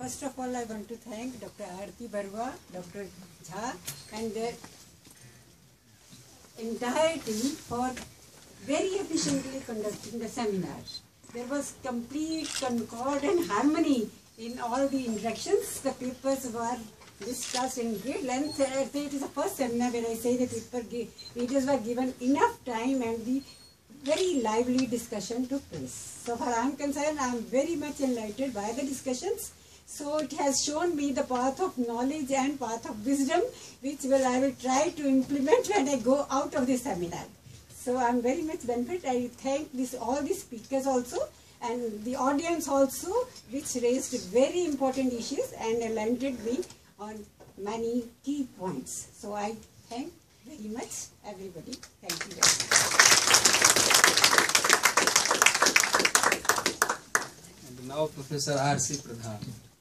First of all, I want to thank Dr. Aarti Barua, Dr. Jha, and the entire team for very efficiently conducting the seminar. There was complete concord and harmony in all the interactions. The papers were discussed in great length. It is the first seminar where I say the readers were given enough time and the very lively discussion took place. So far I am concerned, I am very much enlightened by the discussions. So it has shown me the path of knowledge and path of wisdom, which I will try to implement when I go out of this seminar. So I am very much benefited. I thank all the speakers also and the audience also, which raised very important issues and enlightened me on many key points. So I thank very much everybody. Thank you very much. And now Professor R.C. Pradhan.